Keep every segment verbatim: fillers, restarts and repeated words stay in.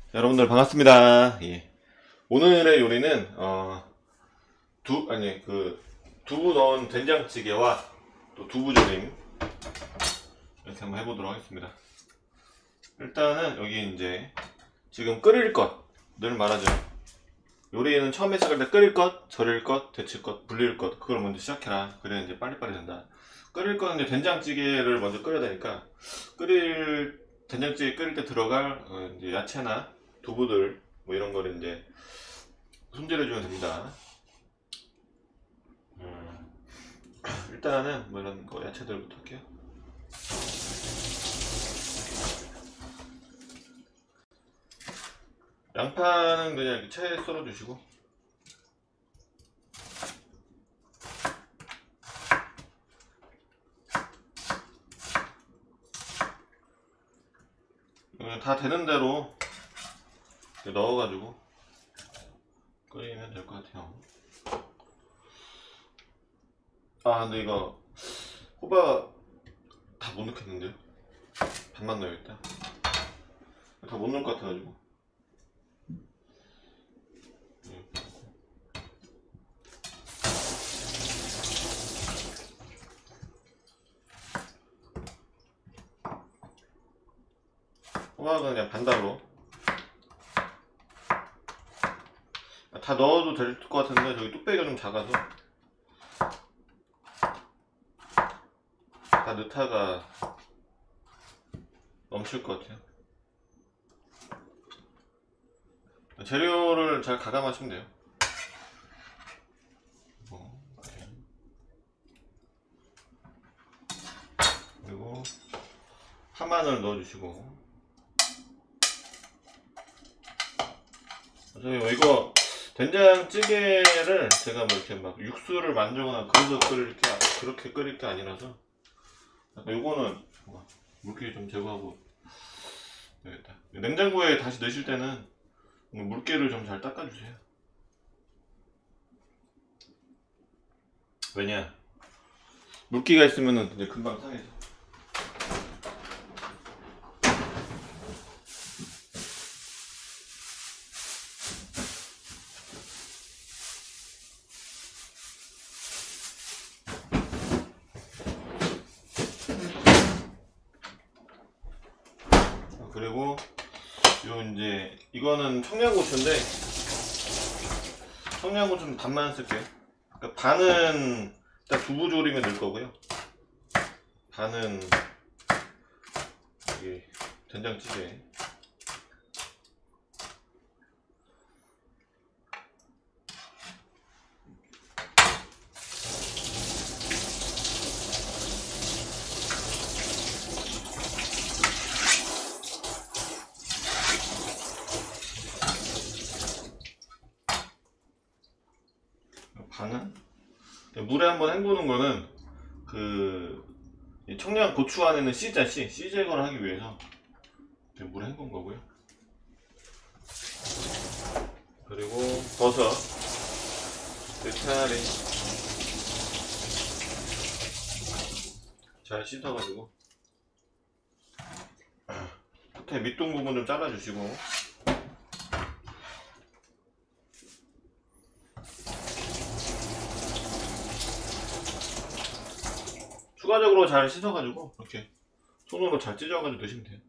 여러분들 반갑습니다. 예. 오늘의 요리는 어, 두 아니 그 두부 넣은 된장찌개와 또 두부조림 이렇게 한번 해보도록 하겠습니다. 일단은 여기 이제 지금 끓일 것늘 말하죠. 요리는 처음에 시작할 때 끓일 것, 절일 것, 데칠 것, 불릴 것 그걸 먼저 시작해라. 그래야 이제 빨리빨리 된다. 끓일 거는 이제 된장찌개를 먼저 끓여야 되니까 끓일 된장찌개 끓일 때 들어갈 어, 이제 야채나 두부들 뭐 이런 거를 이제 손질해주면 됩니다. 음, 일단은 뭐 이런 거 야채들부터 할게요. 양파는 그냥 이렇게 채 썰어주시고 다 되는 대로 넣어가지고 끓이면 될 것 같아요. 아 근데 이거 호박 다 못 넣겠는데요? 반만 넣어야겠다. 다 못 넣을 것 같아가지고 호박은 그냥 반달로 다 넣어도 될 것 같은데 저기 뚝배기가 좀 작아서 다 넣다가 넘칠 것 같아요. 재료를 잘 가감하시면 돼요. 그리고 파마늘 넣어주시고 이거 된장찌개를 제가 뭐 이렇게 막 육수를 만들거나 그래서 끓일 게 그렇게 끓일 게 아니라서 요거는 물기 좀 제거하고 되겠다. 냉장고에 다시 넣으실 때는 물기를 좀 잘 닦아주세요. 왜냐 물기가 있으면은 이제 금방 상해서. 그리고 요 이제 이거는 청양고추인데 청양고추는 반만 쓸게요. 그러니까 반은 일단 두부조림에 넣을 거고요. 반은 이게 된장찌개. 반은 물에 한번 헹구는 거는 그 청양 고추 안에는 씨자 씨, 씨 제거를 하기 위해서 물에 헹군 거고요. 그리고 버섯, 느타리 잘 씻어가지고 끝에 밑동 부분 좀 잘라주시고 추가적으로 잘 씻어가지고 이렇게 손으로 잘 찢어가지고 넣으시면 돼요.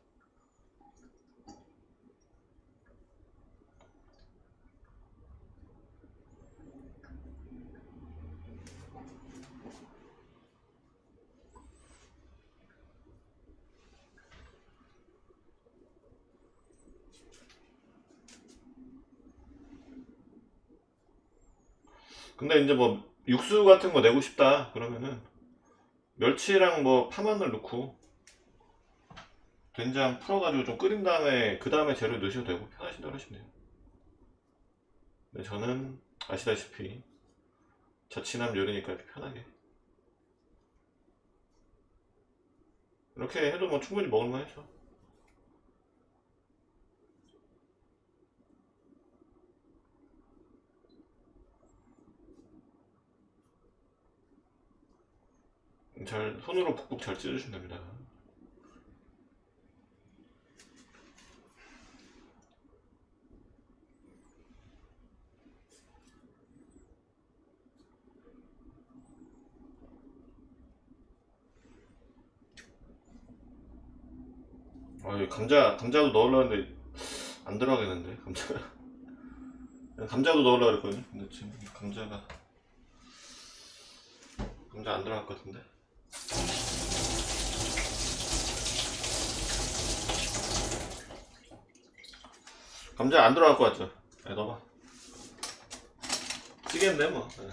근데 이제 뭐 육수 같은 거 내고 싶다 그러면은 멸치랑 뭐 파마늘 넣고 된장 풀어가지고 좀 끓인 다음에 그 다음에 재료 넣으셔도 되고 편하신 대로 하시면 돼요. 근데 저는 아시다시피 자취남 요리니까 이렇게 편하게 이렇게 해도 뭐 충분히 먹을만 해서. 잘 손으로 북북 잘 찢어주시면 됩니다. 아, 감자, 감자도 넣으려고 했는데 안 들어가겠는데, 감자가. 감자도 넣으려고 했거든요. 근데 지금 감자가, 감자 안 들어갈 것 같은데. 감자 안 들어갈 것 같죠? 네, 넣어봐. 찌개인데, 뭐. 네.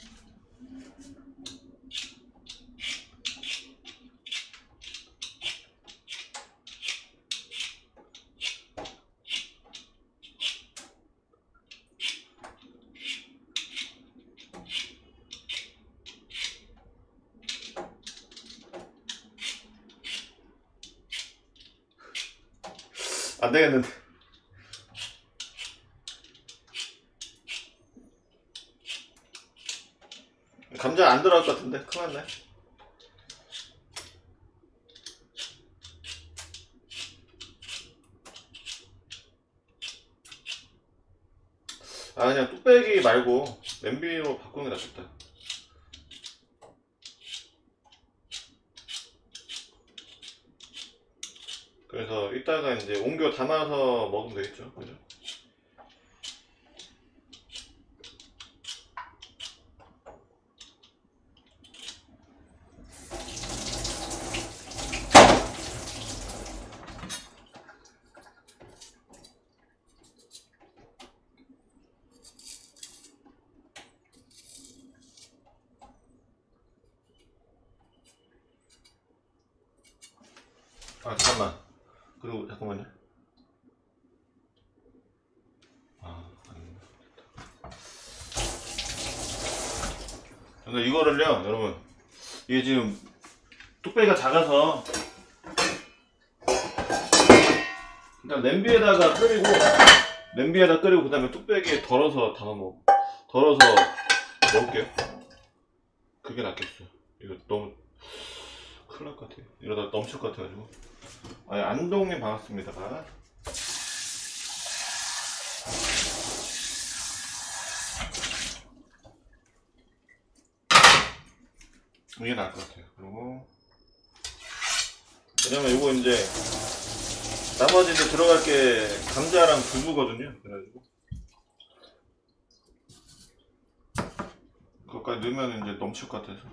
안 되겠는데. 감자 안 들어갈 것 같은데? 큰일 났네. 아, 그냥 뚝배기 말고 냄비로 바꾸는 게 낫겠다. 그래서 이따가 이제 옮겨 담아서 먹으면 되겠죠, 그죠? 아, 잠깐만. 그리고 잠깐만요. 아, 아닙니다. 근데 이거를요, 여러분, 이게 지금 뚝배기가 작아서 일단 냄비에다가 끓이고, 냄비에다 끓이고 그 다음에 뚝배기에 덜어서 담아 먹, 덜어서 먹을게요. 그게 낫겠어요. 이거 너무 큰일 날 것 같아요. 이러다 넘칠 것 같아가지고. 아, 안동님 반갑습니다. 이게 나을 것 같아요. 그리고 왜냐면 이거 이제 나머지 이제 들어갈 게 감자랑 두부거든요. 그래가지고 그것까지 넣으면 이제 넘칠 것 같아서.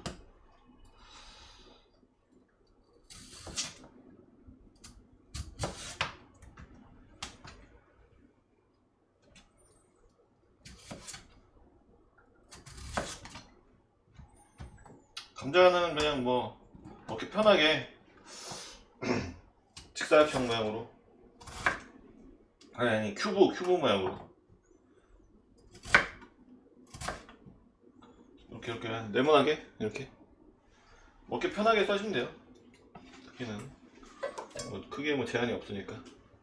감자는 그냥 뭐 먹기 편하게 직사각형 모양으로, 아니 아니 큐브 큐브 모양으로 이렇게 이렇게 네모나게 이렇게 먹기 편하게 써시면 돼요. 크기는 뭐 크게 뭐 제한이 없으니까.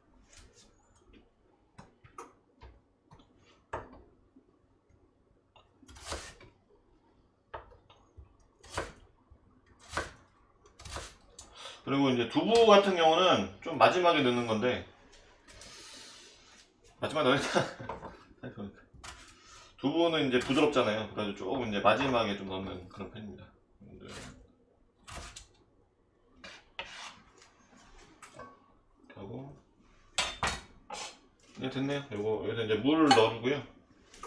그리고 이제 두부 같은 경우는 좀 마지막에 넣는 건데, 마지막에 넣으니까 두부는 이제 부드럽잖아요. 그래서 조금 이제 마지막에 좀 넣는 그런 편입니다. 이렇게 하고 이제 됐네요. 요거 여기서 이제 물을 넣어주고요.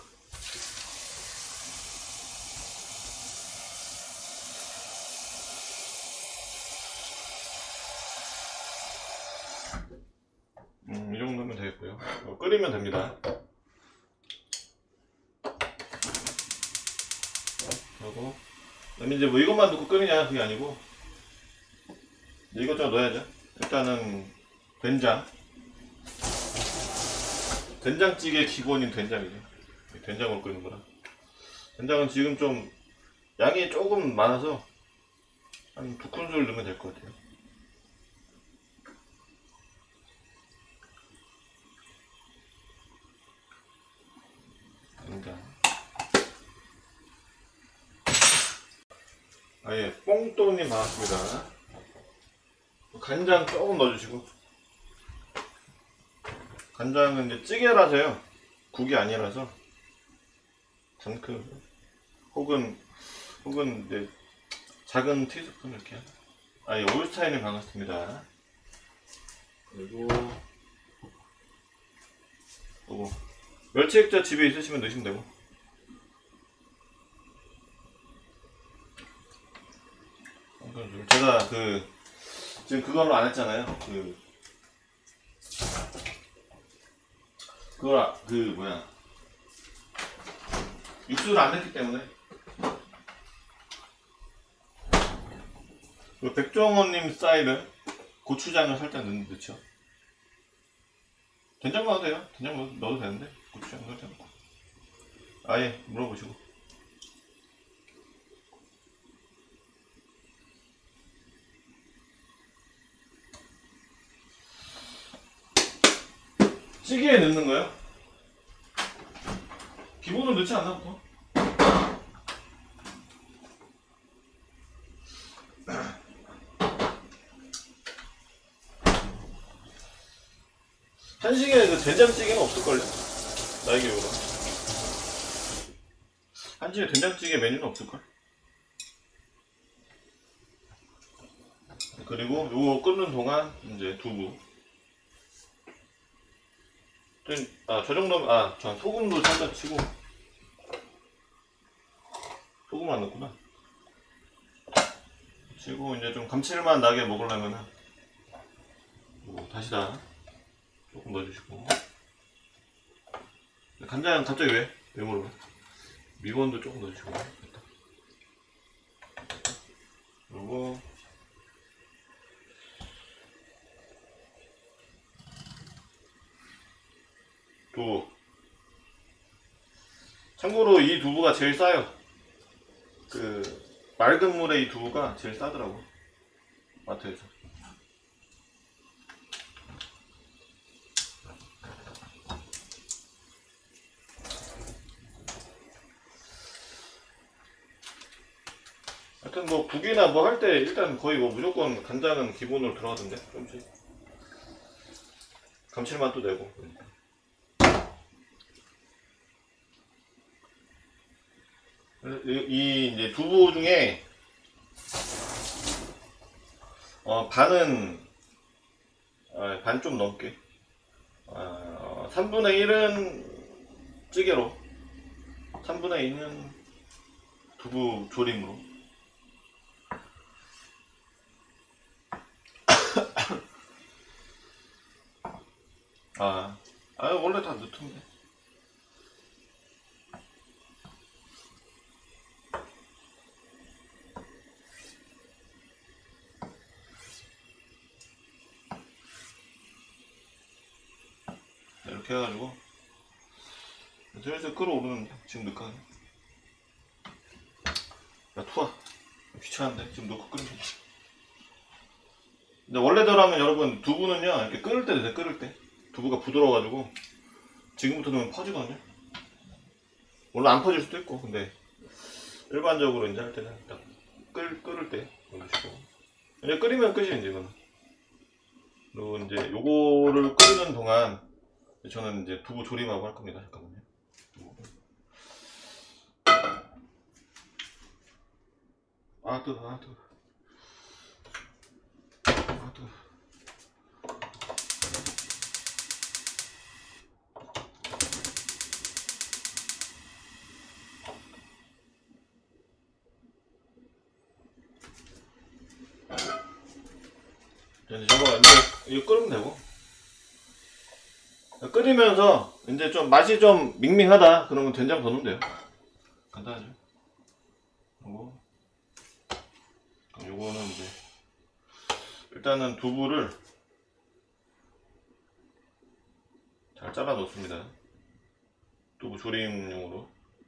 음, 이 정도면 되겠고요. 끓이면 됩니다. 하고 그다음에 이제 뭐 이것만 넣고 끓이냐 그게 아니고 이것저것 넣어야죠. 일단은 된장, 된장찌개 기본인 된장이죠. 된장으로 끓이는 거라. 된장은 지금 좀 양이 조금 많아서 한 두 큰술 넣으면 될 것 같아요. 된장. 아예 뽕또님 반갑습니다. 간장 조금 넣어주시고, 간장은 이제 찌개라서요, 국이 아니라서 잔크 혹은 혹은 이제 작은 티스푼 이렇게. 아예 올스타인님 반갑습니다. 그리고 요거 멸치 액젓 집에 있으시면 넣으시면 되고. 제가 그 지금 그걸로 안 했잖아요. 그 그걸 아, 그 뭐야 육수를 안 냈기 때문에. 그 백종원님 스타일은 고추장을 살짝 넣는 듯죠. 된장 넣어도 돼요. 된장 넣어도, 넣어도 되는데 고추장 넣어도 되고. 아예 물어보시고. 찌개에 넣는 거요? 기본으로 넣지 않나 보통? 한식에 그 된장찌개는 없을걸요? 나의 기억으로. 한식에 된장찌개 메뉴는 없을걸? 그리고 요거 끓는 동안 이제 두부. 아, 저 정도면, 아, 전 소금도 살짝 치고. 소금 안 넣구나. 치고, 이제 좀 감칠맛 나게 먹으려면은, 뭐, 다시다. 조금 넣어주시고. 간장 갑자기 왜? 왜 물어봐? 미원도 조금 넣어주시고. 그리고, 두부. 참고로 이 두부가 제일 싸요. 그 맑은 물의 이 두부가 제일 싸더라고, 마트에서. 하여튼 뭐 국이나 뭐 할 때 일단 거의 뭐 무조건 간장은 기본으로 들어가던데. 좀씩 감칠맛도 내고. 이 이제 두부 중에 어 반은 어, 반 좀 넘게 어, 삼분의 일은 찌개로, 삼분의 이는 두부 조림으로. 아, 아 원래 다 넣던데. 이렇게 해가지고 슬슬 끓어오르는데 지금 넣을까? 야 투하 귀찮은데 지금 넣고 끓이면 되지. 근데 원래대로라면 여러분 두부는요 이렇게 끓을 때 되세요. 끓을 때 두부가 부드러워가지고 지금부터 넣으면 퍼지거든요. 물론 안 퍼질 수도 있고, 근데 일반적으로 이제 할 때는 딱 끓, 끓을 때 넣으시고 이제 끓이면 끝이 이제 이거는. 그리고 이제 요거를 끓이는 동안 저는 이제 두부 조림하고 할 겁니다. 잠깐만요. 아 뜨거, 아 뜨거, 아 뜨거. 이제 저거 이제 이거 끓으면 되고. 끓이면서 이제 좀 맛이 좀 밍밍하다 그러면 된장 더 넣으면 돼요. 간단하죠. 그리고 요거는 이제 일단은 두부를 잘 잘라 놓습니다. 두부 조림용으로.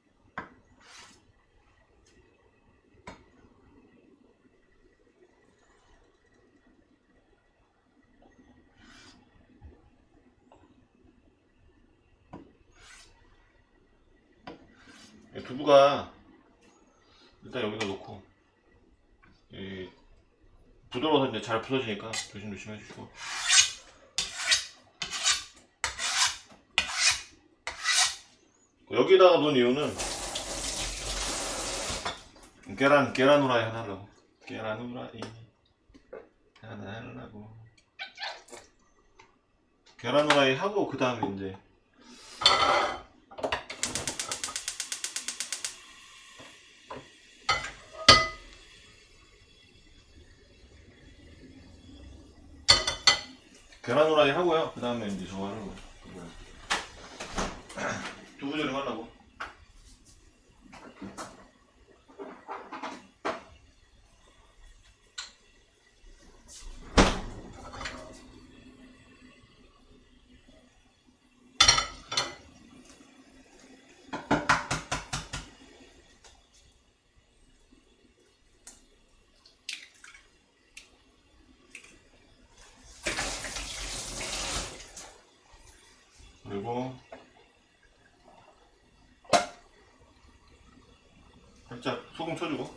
두부가 일단 여기다 놓고, 이 부드러워서 이제 잘 부서지니까 조심조심 해주시고. 여기다가 놓은 이유는 계란, 계란 후라이 하나 하려고. 계란 후라이 하나 하려고. 계란 후라이 하고 그 다음에 이제 계란 후라이 하고요. 그 다음에 이제 저거 하려고 두부조림 하려고. 그리고 살짝 소금 쳐주고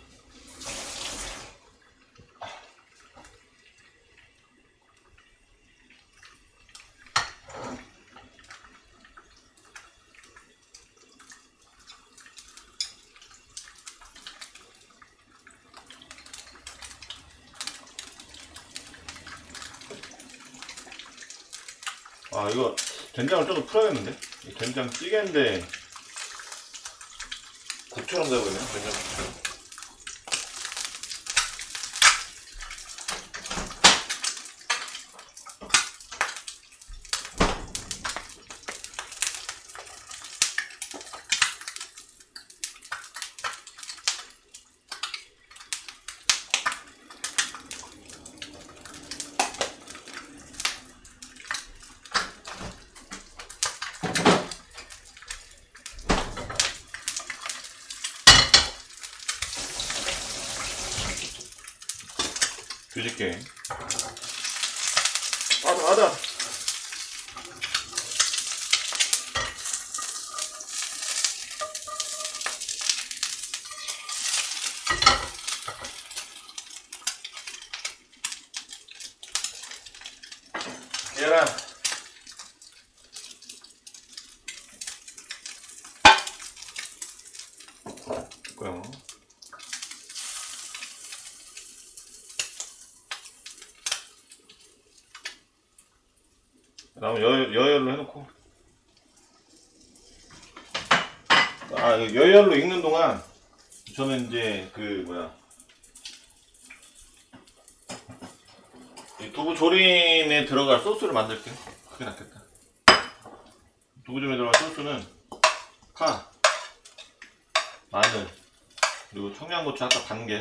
아 이거 된장을 좀 더 풀어야겠는데? 된장 찌개인데 국처럼 돼버리네 된장. 뒤집게. 아다 아다. 계란. 있고요. 그다음에 여, 여열로 해놓고 아 여열로 익는 동안 저는 이제 그 뭐야 이 두부 조림에 들어갈 소스를 만들게요. 그게 낫겠다. 두부 조림에 들어갈 소스는 파, 마늘, 그리고 청양고추 아까 반개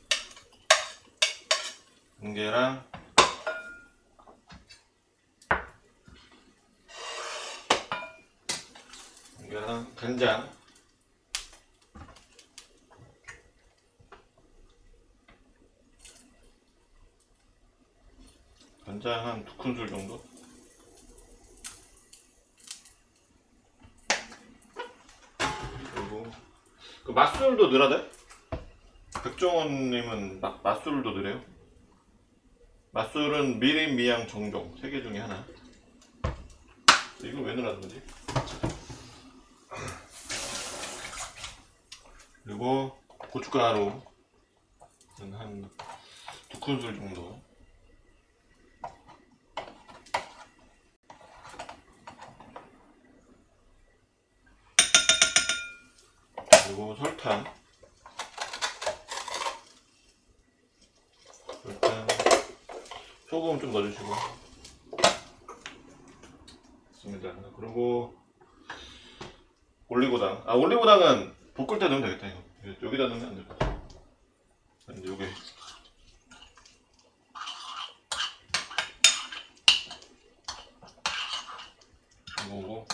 반개랑 반개랑 간장 간장 한 두 큰술 정도. 그리고 그 맛술도 넣어야 돼? 백종원님은 마, 맛술도 넣으래요. 맛술은 미림, 미양, 정종 세 개 중에 하나. 이거 왜 넣으라는 거지? 그리고 고춧가루 한 두 큰술 정도. 그리고 설탕. 설탕. 소금 좀 넣어주시고. 있습니다. 그리고 올리고당. 아 올리고당은 볶을 때 넣으면 되겠다. 이거 여기다 넣으면 안 될 것 같아. 근데 요게 이거고.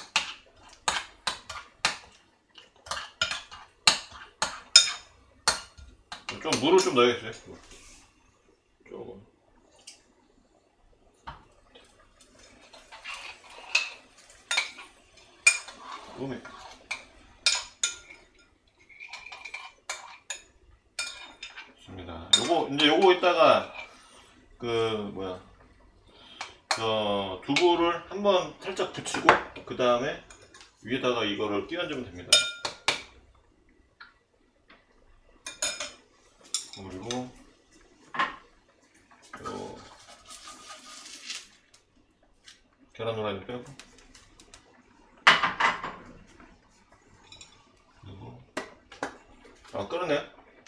좀 물을 좀 넣어야겠어요. 조금. 음에. 좋습니다. 요거 이제 요거 이따가 그 뭐야 저 두부를 한번 살짝 붙이고 그 다음에 위에다가 이거를 끼얹으면 됩니다. 그리고 요 계란 후라이는 빼고. 그리고 아 끓으네.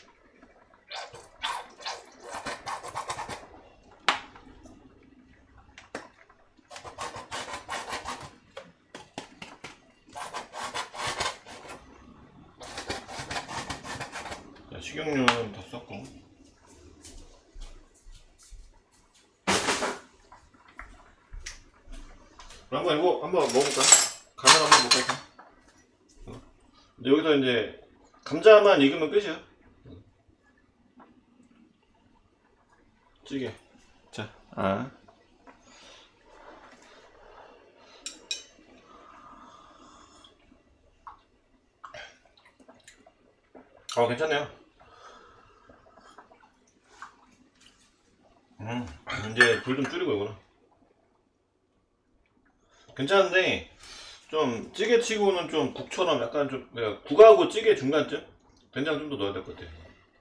자, 식용유는 다 썼고. 한번 이거 한번 먹어볼까? 간을 한번 먹어볼까? 근데 여기서 이제 감자만 익으면 끝이야. 찌개. 자, 아. 어, 괜찮네요. 음, 이제 불 좀 줄이고 이거는. 괜찮은데, 좀 찌개 치고는 좀 국처럼 약간 좀, 뭐야, 국하고 찌개 중간쯤? 된장 좀 더 넣어야 될 것 같아.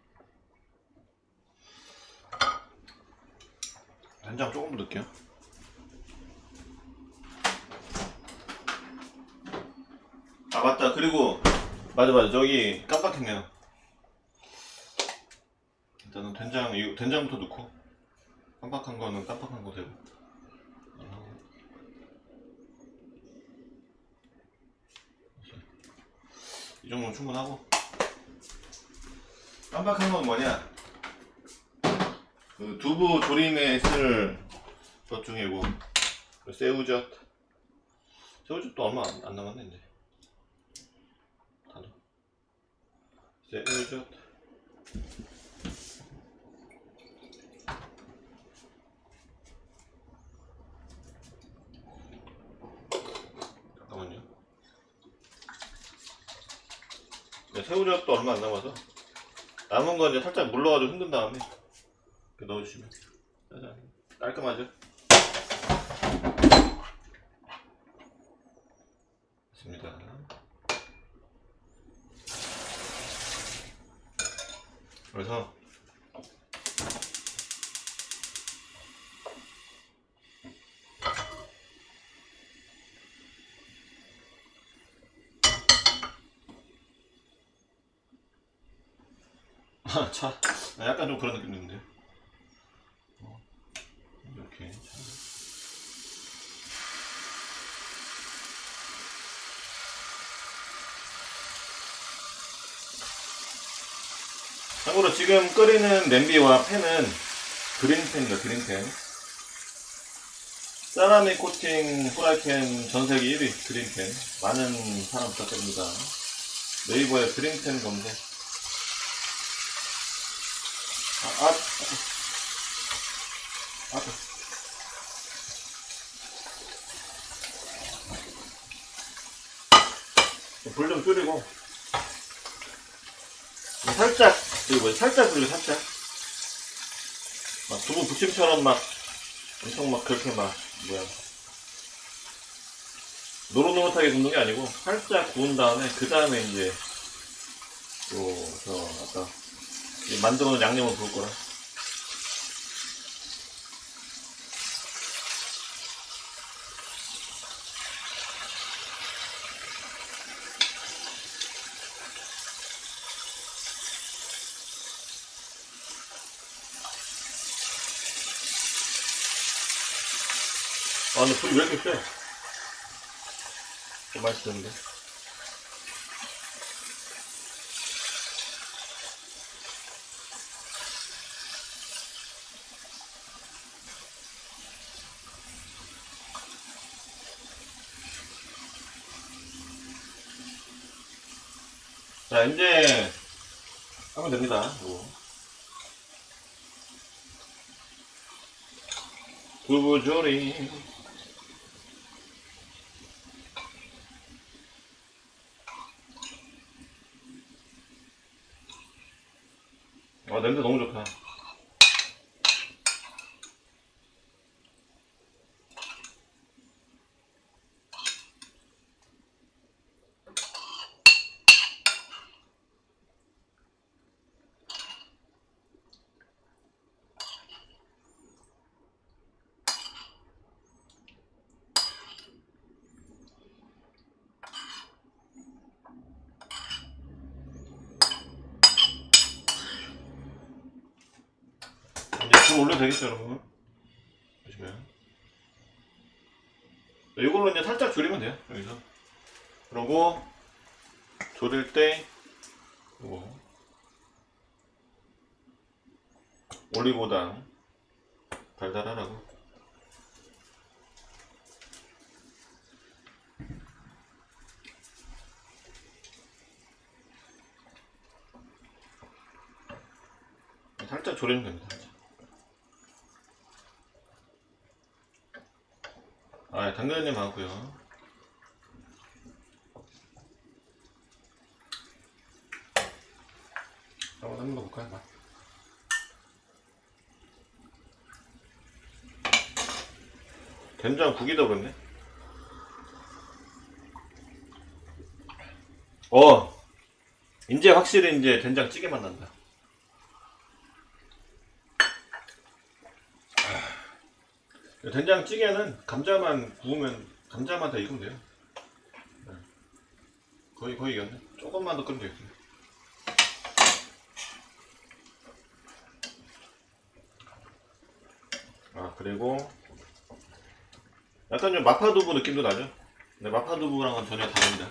된장 조금 더 넣을게요. 아, 맞다. 그리고, 맞아, 맞아. 저기 깜빡했네요. 일단은 된장, 이 된장부터 넣고, 깜빡한 거는 깜빡한 거 되고. 이 정도면 충분하고. 깜빡한 건 뭐냐? 그 두부 조림에 쓸 것 중이고, 그 새우젓. 새우젓도 얼마 안, 안 남았네, 이제. 다 넣어. 새우젓. 잠깐만요. 네, 새우젓도 얼마 안 남아서 남은 거 이제 살짝 물러가지고 흔든 다음에 이렇게 넣어주시면 짜잔. 깔끔하죠? 됐습니다. 그래서 아, 차 약간 좀 그런 느낌도 있는데요. 이렇게 참고로 지금 끓이는 냄비와 팬은 그린팬입니다. 그린팬. 세라믹 코팅 후라이팬 전세계 일 위 그린팬. 많은 사랑 부탁드립니다. 네이버에 그린팬 검색. 아, 아, 아, 아. 불 좀 줄이고 살짝 그리고 뭐 살짝 그리고 살짝 막 두부 부침처럼 막 엄청 막 그렇게 막 뭐야 노릇노릇하게 굽는 게 아니고 살짝 구운 다음에 그 다음에 이제 또 저 아까 만들어 놓은 양념을 부을 거라. 아 근데 불이 왜 이렇게 세? 좀 맛있는데. 자 이제 하면 됩니다. 이거. 두부조림. 아 냄새 너무 좋다. 불 올려도 되겠죠, 여러분? 보시면. 이걸로 이제 살짝 졸이면 돼요, 여기서. 그리고, 졸일 때, 이거. 올리고당. 달달하라고. 살짝 졸이면 됩니다. 아, 당근님 많고요. 한번 한번 볼까요? 맛. 된장 국이다 그랬네. 어, 이제 확실히 이제 된장찌개 맛 난다. 된장찌개는 감자만 구우면 감자만 다 익으면 돼요. 거의 거의 익었네. 조금만 더 끓이면 되겠어요. 아, 그리고 약간 좀 마파두부 느낌도 나죠? 근데 마파두부랑은 전혀 다릅니다.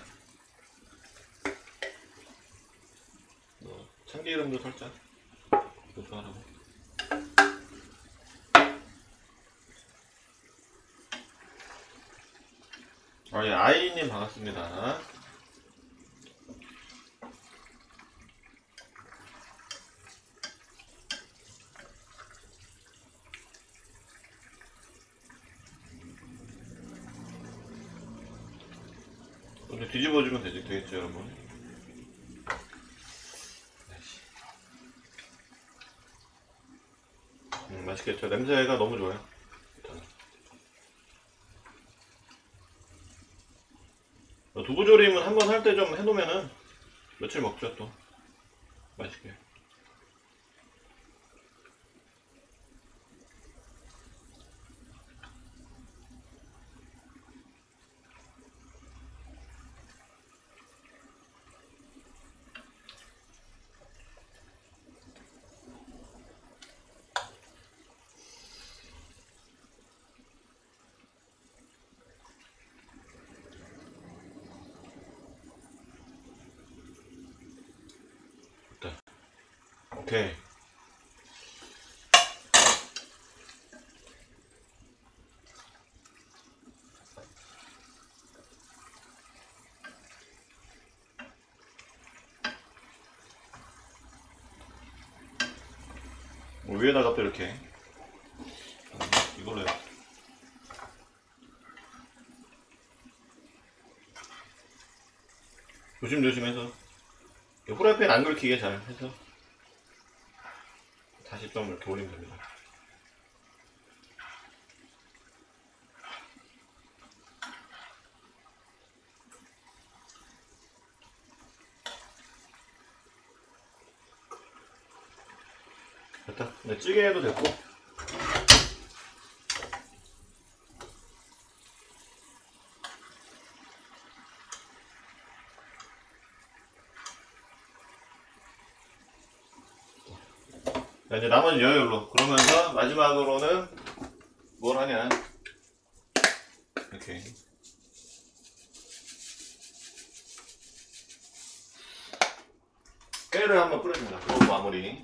어, 참기름도 살짝 조절하고. 아, 예, 아이님 반갑습니다. 이제 뒤집어주면 되지, 되겠죠, 여러분? 음, 맛있겠죠? 냄새가 너무 좋아요. 두부조림은 한번 할 때 좀 해놓으면은 며칠 먹죠, 또. 맛있게. 오케이. 뭐 위에다가 또 이렇게 이걸로 해. 조심조심해서 후라이팬 안 긁히게 잘 해서 다시 좀 이렇게 올리면 됩니다. 됐다. 네, 찌개 해도 됐고. 자, 이제 나머지 여열로. 그러면서 마지막으로는 뭘 하냐. 이렇게. 깨를 한번 뿌려줍니다. 그리고 마무리.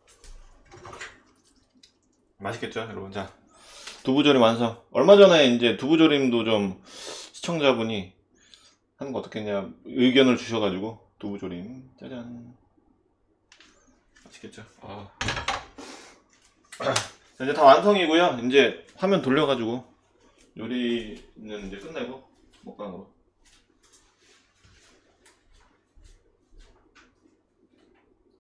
맛있겠죠, 여러분? 자, 두부조림 완성. 얼마 전에 이제 두부조림도 좀 시청자분이 하는 거 어떻겠냐 의견을 주셔가지고 두부조림 짜잔. 맛있겠죠? 아. 자, 이제 다 완성이고요. 이제 화면 돌려가지고 요리는 이제 끝내고 먹방으로